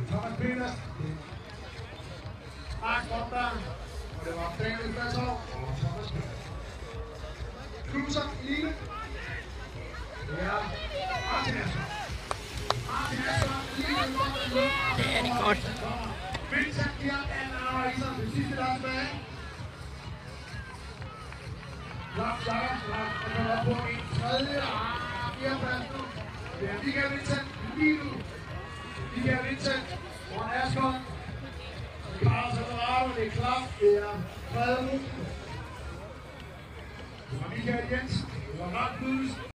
Thomas Peters. Mark Romberg. Og det var Daniel Fladsov og Thomas Peters. Cruiser Elite. Det er Martin Asser. Martin Asser. Det er det godt. Vincent Kjær, Anna og Iser. Det sidste der er tilbage. Lars Jacobsen har kommet op på en tredje og fjerdeplads nu. Det er Michael Vincent lige nu. Michael Vincent foran Asger. Carlos Alvarado, det er klart. Det er tredje nu. Det var Michael Jensen. Det var ret